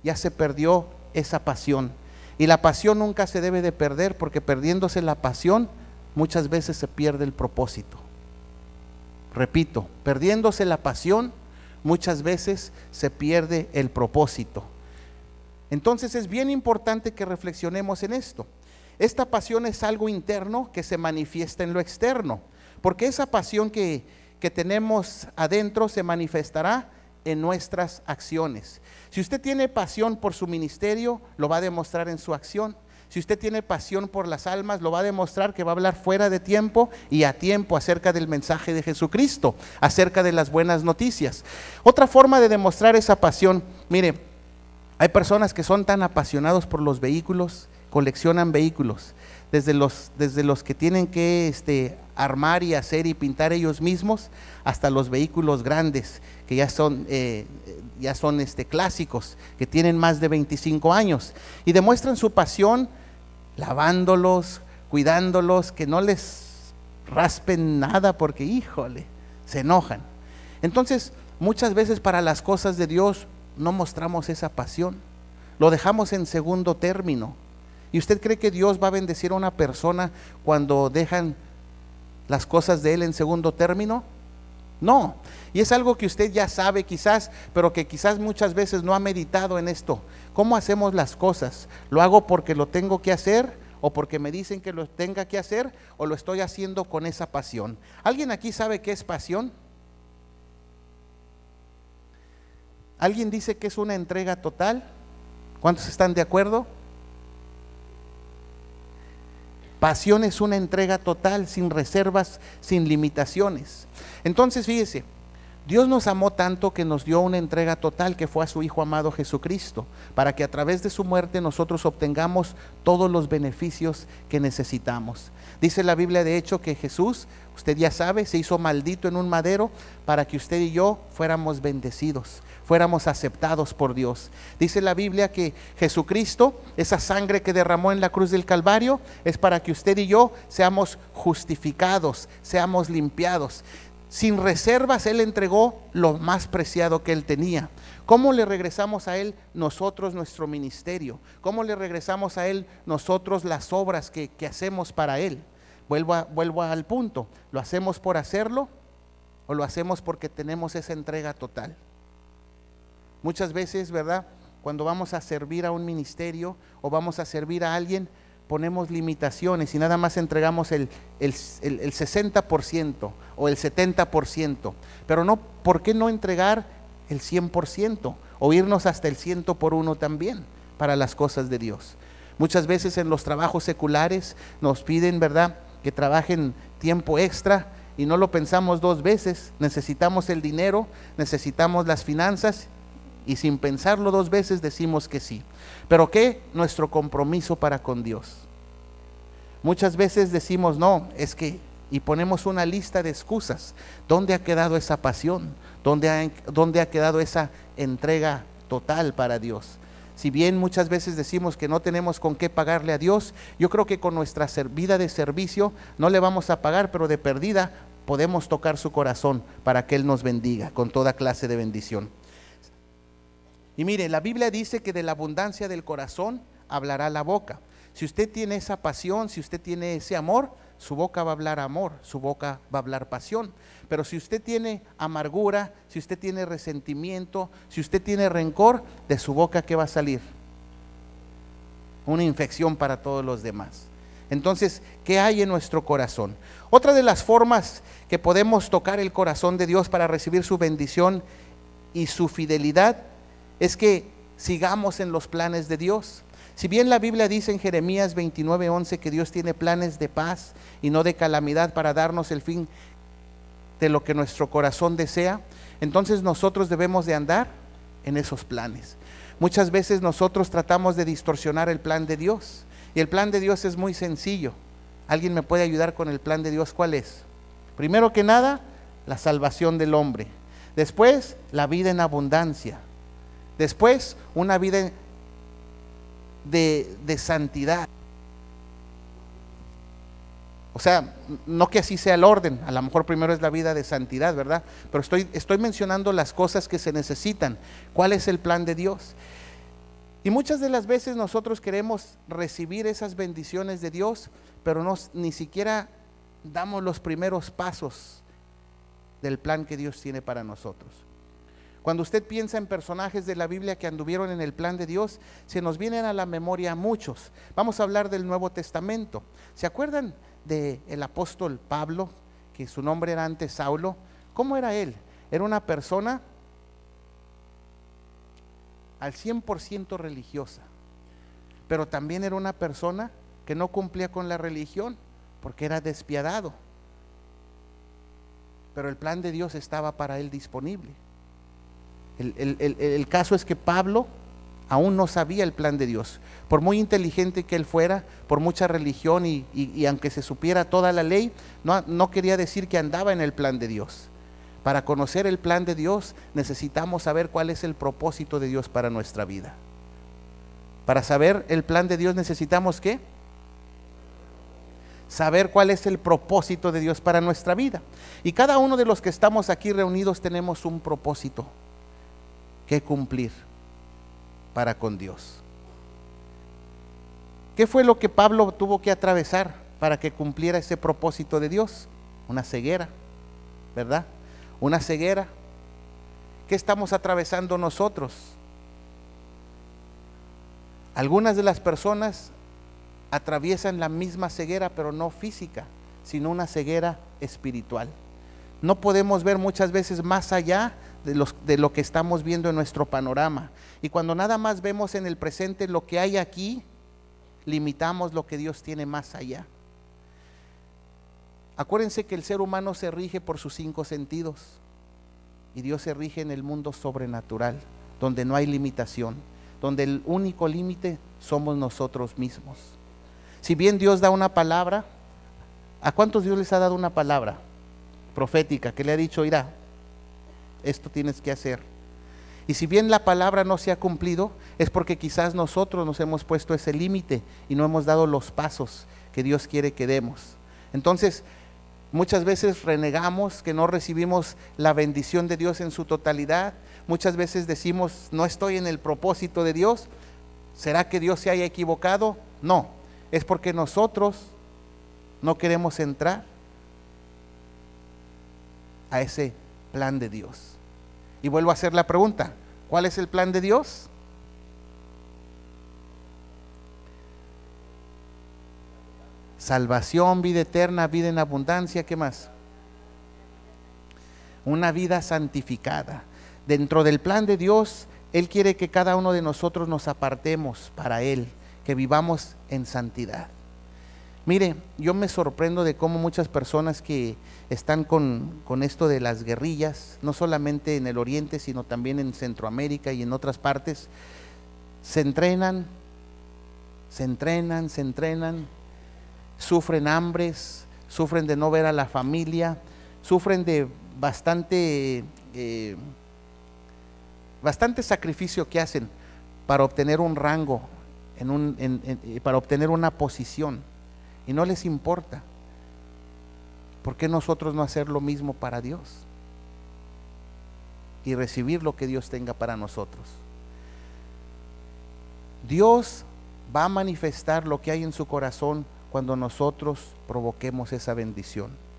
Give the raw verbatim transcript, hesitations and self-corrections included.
ya se perdió esa pasión. Y la pasión nunca se debe de perder, porque perdiéndose la pasión, muchas veces se pierde el propósito. Repito, perdiéndose la pasión, muchas veces se pierde el propósito. Entonces es bien importante que reflexionemos en esto. Esta pasión es algo interno que se manifiesta en lo externo, porque esa pasión que, que tenemos adentro se manifestará en nuestras acciones. Si usted tiene pasión por su ministerio, lo va a demostrar en su acción. Si usted tiene pasión por las almas, lo va a demostrar que va a hablar fuera de tiempo y a tiempo acerca del mensaje de Jesucristo, acerca de las buenas noticias. Otra forma de demostrar esa pasión, mire, hay personas que son tan apasionados por los vehículos, coleccionan vehículos, desde los, desde los que tienen que este, armar y hacer y pintar ellos mismos, hasta los vehículos grandes, que ya son, eh, ya son este, clásicos, que tienen más de veinticinco años, y demuestran su pasión lavándolos, cuidándolos, que no les raspen nada, porque híjole, se enojan. Entonces, muchas veces para las cosas de Dios no mostramos esa pasión, lo dejamos en segundo término. ¿Y usted cree que Dios va a bendecir a una persona cuando dejan las cosas de Él en segundo término? No, y es algo que usted ya sabe quizás, pero que quizás muchas veces no ha meditado en esto. ¿Cómo hacemos las cosas? ¿Lo hago porque lo tengo que hacer, o porque me dicen que lo tenga que hacer, o lo estoy haciendo con esa pasión? ¿Alguien aquí sabe qué es pasión? ¿Alguien dice que es una entrega total? ¿Cuántos están de acuerdo? Pasión es una entrega total, sin reservas, sin limitaciones. Entonces fíjese, Dios nos amó tanto que nos dio una entrega total, que fue a su Hijo amado Jesucristo, para que a través de su muerte nosotros obtengamos todos los beneficios que necesitamos. Dice la Biblia de hecho que Jesús, usted ya sabe, se hizo maldito en un madero para que usted y yo fuéramos bendecidos, fuéramos aceptados por Dios. Dice la Biblia que Jesucristo, esa sangre que derramó en la cruz del Calvario, es para que usted y yo seamos justificados, seamos limpiados. Sin reservas Él entregó lo más preciado que Él tenía. ¿Cómo le regresamos a Él nosotros nuestro ministerio? ¿Cómo le regresamos a Él nosotros las obras que, que hacemos para Él? Vuelvo, a, vuelvo al punto, ¿lo hacemos por hacerlo o lo hacemos porque tenemos esa entrega total? Muchas veces, ¿verdad?, cuando vamos a servir a un ministerio o vamos a servir a alguien, ponemos limitaciones y nada más entregamos el, el, el, el sesenta por ciento o el setenta por ciento, pero no, ¿por qué no entregar el cien por ciento o irnos hasta el ciento por uno también para las cosas de Dios? Muchas veces en los trabajos seculares nos piden, ¿verdad?, que trabajen tiempo extra y no lo pensamos dos veces. Necesitamos el dinero, necesitamos las finanzas, y sin pensarlo dos veces decimos que sí. ¿Pero qué? Nuestro compromiso para con Dios. Muchas veces decimos no, es que, y ponemos una lista de excusas. ¿Dónde ha quedado esa pasión? ¿Dónde ha, dónde ha quedado esa entrega total para Dios? Si bien muchas veces decimos que no tenemos con qué pagarle a Dios, yo creo que con nuestra vida de servicio no le vamos a pagar, pero de perdida podemos tocar su corazón para que Él nos bendiga con toda clase de bendición. Y mire, la Biblia dice que de la abundancia del corazón hablará la boca. Si usted tiene esa pasión, si usted tiene ese amor, su boca va a hablar amor, su boca va a hablar pasión. Pero si usted tiene amargura, si usted tiene resentimiento, si usted tiene rencor, de su boca, ¿qué va a salir? Una infección para todos los demás. Entonces, ¿qué hay en nuestro corazón? Otra de las formas que podemos tocar el corazón de Dios para recibir su bendición y su fidelidad es que sigamos en los planes de Dios. Si bien la Biblia dice en Jeremías veintinueve once que Dios tiene planes de paz y no de calamidad para darnos el fin de lo que nuestro corazón desea, entonces nosotros debemos de andar en esos planes. Muchas veces nosotros tratamos de distorsionar el plan de Dios, y el plan de Dios es muy sencillo. ¿Alguien me puede ayudar con el plan de Dios? ¿Cuál es? Primero que nada, la salvación del hombre. Después, la vida en abundancia. Después, una vida de, de santidad. O sea, no que así sea el orden, a lo mejor primero es la vida de santidad, ¿verdad? Pero estoy, estoy mencionando las cosas que se necesitan. ¿Cuál es el plan de Dios? Y muchas de las veces nosotros queremos recibir esas bendiciones de Dios, pero no, ni siquiera damos los primeros pasos del plan que Dios tiene para nosotros. Cuando usted piensa en personajes de la Biblia que anduvieron en el plan de Dios, se nos vienen a la memoria muchos. Vamos a hablar del Nuevo Testamento. ¿Se acuerdan del apóstol Pablo, que su nombre era antes Saulo? ¿Cómo era él? Era una persona al cien por ciento religiosa, pero también era una persona que no cumplía con la religión porque era despiadado, pero el plan de Dios estaba para él disponible. El, el, el, el caso es que Pablo aún no sabía el plan de Dios. Por muy inteligente que él fuera, por mucha religión y, y, y aunque se supiera toda la ley, no, no quería decir que andaba en el plan de Dios. Para conocer el plan de Dios necesitamos saber cuál es el propósito de Dios para nuestra vida. Para saber el plan de Dios necesitamos ¿qué? Saber cuál es el propósito de Dios para nuestra vida. Y cada uno de los que estamos aquí reunidos tenemos un propósito que cumplir para con Dios. ¿Qué fue lo que Pablo tuvo que atravesar para que cumpliera ese propósito de Dios? Una ceguera, ¿verdad? Una ceguera. ¿Qué estamos atravesando nosotros? Algunas de las personas atraviesan la misma ceguera, pero no física, sino una ceguera espiritual. No podemos ver muchas veces más allá de, los, de lo que estamos viendo en nuestro panorama. Y cuando nada más vemos en el presente lo que hay aquí, limitamos lo que Dios tiene más allá. Acuérdense que el ser humano se rige por sus cinco sentidos y Dios se rige en el mundo sobrenatural, donde no hay limitación, donde el único límite somos nosotros mismos. Si bien Dios da una palabra, ¿a cuántos Dios les ha dado una palabra profética que le ha dicho, irá, esto tienes que hacer? Y si bien la palabra no se ha cumplido, es porque quizás nosotros nos hemos puesto ese límite y no hemos dado los pasos que Dios quiere que demos. Entonces, muchas veces renegamos que no recibimos la bendición de Dios en su totalidad. Muchas veces decimos, no estoy en el propósito de Dios. ¿Será que Dios se haya equivocado? No, es porque nosotros no queremos entrar a ese plan de Dios. Y vuelvo a hacer la pregunta, ¿cuál es el plan de Dios? Salvación, vida eterna, vida en abundancia, ¿qué más? Una vida santificada. Dentro del plan de Dios, Él quiere que cada uno de nosotros nos apartemos para Él, que vivamos en santidad. Mire, yo me sorprendo de cómo muchas personas que están con, con esto de las guerrillas, no solamente en el oriente, sino también en Centroamérica y en otras partes, se entrenan, se entrenan, se entrenan, sufren hambres, sufren de no ver a la familia, sufren de bastante, eh, bastante sacrificio que hacen para obtener un rango, en un, en, en, para obtener una posición. Y no les importa. ¿Por qué nosotros no hacer lo mismo para Dios? Y recibir lo que Dios tenga para nosotros. Dios va a manifestar lo que hay en su corazón cuando nosotros provoquemos esa bendición.